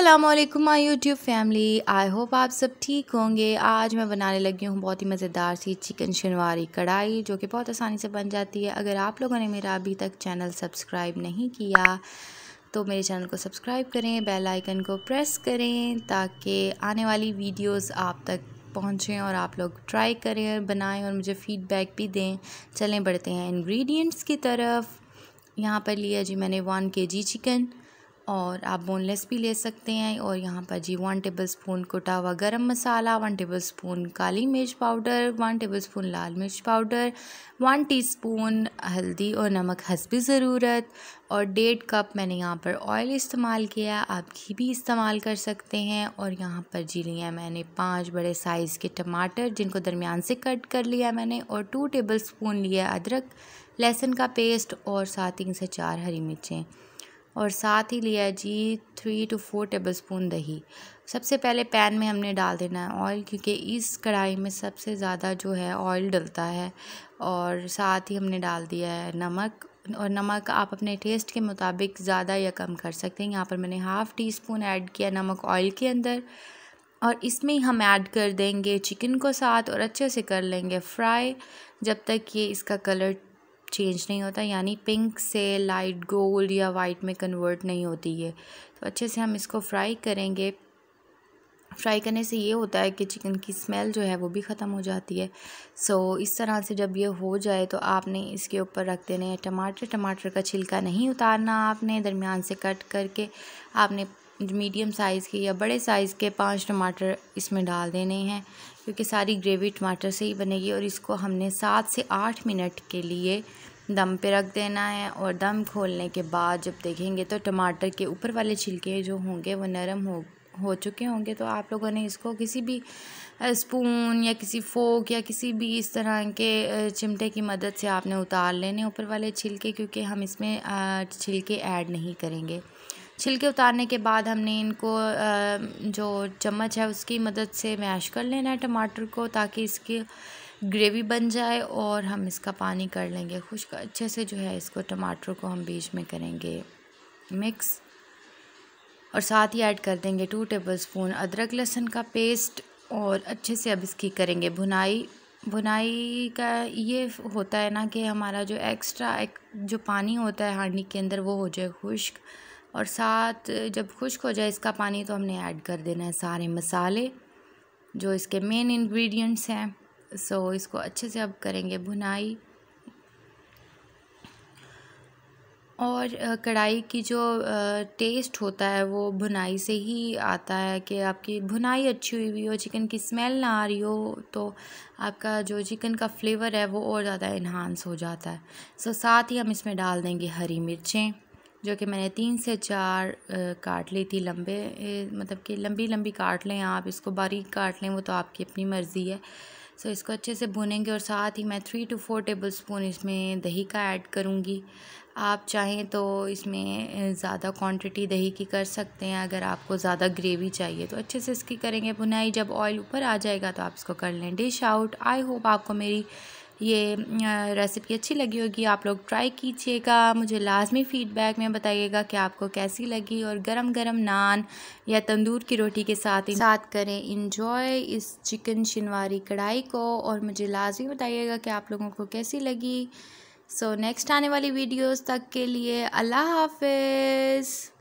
अस्सलामुअलैकुम my YouTube family. I hope आप सब ठीक होंगे। आज मैं बनाने लगी हूँ बहुत ही मज़ेदार सी चिकन शिनवारी कढ़ाई, जो कि बहुत आसानी से बन जाती है। अगर आप लोगों ने मेरा अभी तक चैनल सब्सक्राइब नहीं किया तो मेरे चैनल को सब्सक्राइब करें, बेल आइकन को प्रेस करें ताकि आने वाली वीडियोस आप तक पहुँचें और आप लोग ट्राई करें, बनाएं और मुझे फ़ीडबैक भी दें। चलें बढ़ते हैं इंग्रेडिएंट्स की तरफ। यहाँ पर लिया जी मैंने 1 kg चिकन, और आप बोनलेस भी ले सकते हैं। और यहाँ पर जी 1 टेबलस्पून कुटा हुआ गरम मसाला, 1 टेबलस्पून काली मिर्च पाउडर, 1 टेबलस्पून लाल मिर्च पाउडर, 1 टीस्पून हल्दी और नमक हस्बे ज़रूरत, और 1.5 कप मैंने यहाँ पर ऑयल इस्तेमाल किया। आप घी भी इस्तेमाल कर सकते हैं। और यहाँ पर जी लिया मैंने 5 बड़े साइज़ के टमाटर, जिनको दरमियान से कट कर लिया मैंने, और 2 टेबलस्पून लिया अदरक लहसुन का पेस्ट, और साथ 3 से 4 हरी मिर्चें, और साथ ही लिया जी 3 to 4 टेबलस्पून दही। सबसे पहले पैन में हमने डाल देना है ऑयल, क्योंकि इस कढ़ाई में सबसे ज़्यादा जो है ऑयल डलता है। और साथ ही हमने डाल दिया है नमक, और नमक आप अपने टेस्ट के मुताबिक ज़्यादा या कम कर सकते हैं। यहाँ पर मैंने ½ टीस्पून ऐड किया नमक ऑयल के अंदर, और इसमें ही हम ऐड कर देंगे चिकन को साथ, और अच्छे से कर लेंगे फ्राई जब तक ये इसका कलर चेंज नहीं होता, यानी पिंक से लाइट गोल्ड या वाइट में कन्वर्ट नहीं होती है। तो अच्छे से हम इसको फ्राई करेंगे। फ्राई करने से ये होता है कि चिकन की स्मेल जो है वो भी ख़त्म हो जाती है। इस तरह से जब ये हो जाए तो आपने इसके ऊपर रख देने हैं टमाटर। टमाटर का छिलका नहीं उतारना, आपने दरमियान से कट करके आपने मीडियम साइज़ के या बड़े साइज़ के 5 टमाटर इसमें डाल देने हैं, क्योंकि सारी ग्रेवी टमाटर से ही बनेगी। और इसको हमने 7 से 8 मिनट के लिए दम पे रख देना है। और दम खोलने के बाद जब देखेंगे तो टमाटर के ऊपर वाले छिलके जो होंगे वो नरम हो चुके होंगे। तो आप लोगों ने इसको किसी भी स्पून या किसी फोक या किसी भी इस तरह के चिमटे की मदद से आपने उतार लेने ऊपर वाले छिलके, क्योंकि हम इसमें छिलके ऐड नहीं करेंगे। छिलके उतारने के बाद हमने इनको जो चम्मच है उसकी मदद से मैश कर लेना है टमाटर को, ताकि इसकी ग्रेवी बन जाए। और हम इसका पानी कर लेंगे खुश्क। अच्छे से जो है इसको टमाटर को हम बीच में करेंगे मिक्स, और साथ ही ऐड कर देंगे 2 टेबलस्पून अदरक लहसुन का पेस्ट, और अच्छे से अब इसकी करेंगे भुनाई। भुनाई का ये होता है ना कि हमारा जो एक्स्ट्रा जो पानी होता है हांडी के अंदर वो हो जाए खुश्क, और साथ जब खुश्क हो जाए इसका पानी तो हमने ऐड कर देना है सारे मसाले जो इसके मेन इंग्रेडिएंट्स हैं। इसको अच्छे से अब करेंगे भुनाई। और कढ़ाई की जो टेस्ट होता है वो भुनाई से ही आता है, कि आपकी भुनाई अच्छी हुई हो, चिकन की स्मेल ना आ रही हो, तो आपका जो चिकन का फ्लेवर है वो और ज़्यादा इन्हांस हो जाता है। साथ ही हम इसमें डाल देंगे हरी मिर्चें, जो कि मैंने 3 से 4 काट ली थी लंबे, मतलब कि लंबी लंबी काट लें आप, इसको बारीक काट लें वो तो आपकी अपनी मर्ज़ी है। इसको अच्छे से भुनेंगे। और साथ ही मैं 3 to 4 टेबलस्पून इसमें दही का ऐड करूँगी। आप चाहें तो इसमें ज़्यादा क्वांटिटी दही की कर सकते हैं, अगर आपको ज़्यादा ग्रेवी चाहिए तो। अच्छे से इसकी करेंगे भुनाई। जब ऑयल ऊपर आ जाएगा तो आप इसको कर लें डिश आउट। आई होप आपको मेरी ये रेसिपी अच्छी लगी होगी। आप लोग ट्राई कीजिएगा, मुझे लाजमी फ़ीडबैक में बताइएगा कि आपको कैसी लगी। और गरम गरम नान या तंदूर की रोटी के साथ करें इंजॉय इस चिकन शिनवारी कढ़ाई को, और मुझे लाजमी बताइएगा कि आप लोगों को कैसी लगी। नेक्स्ट आने वाली वीडियोस तक के लिए अल्लाह हाफ़िज़।